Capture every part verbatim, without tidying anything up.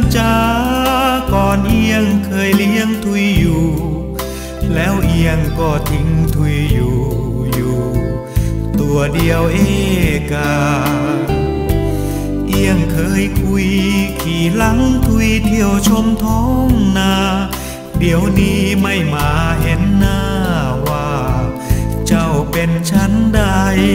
จ้าก่อนเอียงเคยเลี้ยงทุยอยู่แล้วเอียงก็ทิ้งทุยอยู่อยู่ตัวเดียวเอกาเอียงเคยคุยขี่หลังทุยเที่ยวชมท้องนาเดี๋ยวนี้ไม่มาเห็นหน้าว่าเจ้าเป็นชั้นใด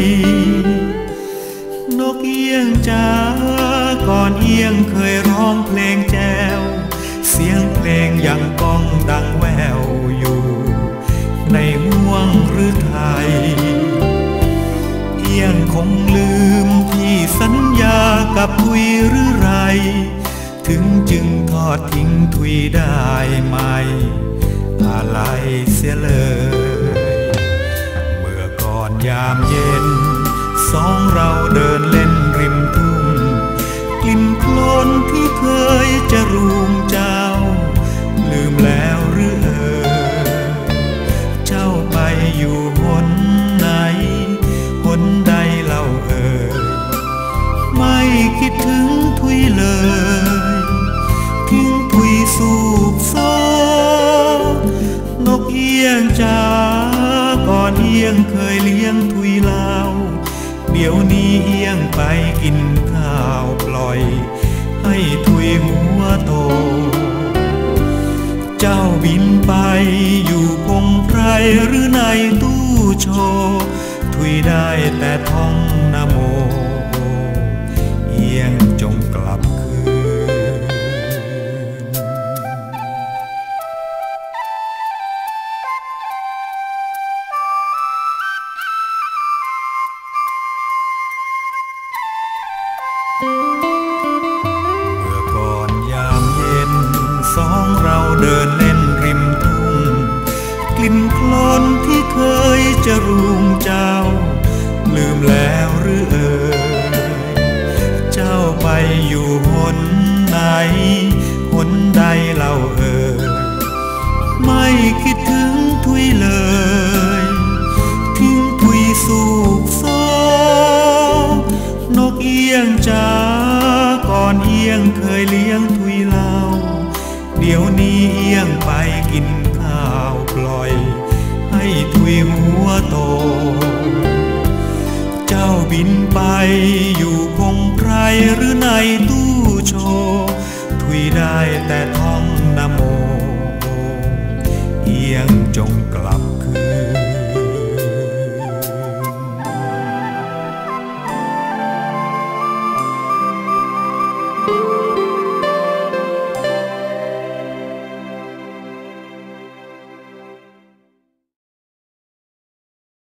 นกเอียงจ้าก่อนเอียงเคยร้องเพลงแจวเสียงเพลงยังก้องดังแววอยู่ในห่วงฤทัยเอียงคงลืมที่สัญญากับทุยหรือไรถึงจึงทอดทิ้งทุยได้ไหมอะไรเสียเลยเมื่อก่อนยามเย็นสองเราเดินเล่นริมทุ่งกลิ่นโคลนที่เคยจะรูมเจ้าลืมแล้วหรือเออเจ้าไปอยู่หนไหนหนใดเล่าเอ่ยไม่คิดถึงทุยเลยทิ้งทุยสูบโซนกเอียงจ้าก่อนเอียงเคยเลี้ยงทุยเล่าเดี๋ยวนี้เอียงไปกินข้าวปล่อยให้ทุยหัวโตเจ้าบินไปอยู่พงไพรหรือในตู้โชว์ทุยได้แต่ท่องนะโมเอียงจงกลับคืนเมื่อก่อนยามเย็นสองเราเดินเล่นริมทุ่งกลิ่นโคลนที่เคยจะรูมเจ้าลืมแล้วหรือเอ่ยเจ้าไปอยู่หนไหนหนใดเล่าเอ่ยไม่คิดถึงทุยเลยทิ้งทุยสูบโซนกเอียงจ้าก่อนเอียงเคยเลี้ยงทุยเล่าเดี๋ยวนี้เอียงไปกินข้าวปล่อยให้ทุยหัวโตเจ้าบินไปอยู่พงไพรหรือในตู้โชว์ทุยได้แต่ท่องนะโมเอียงจงกลับคืน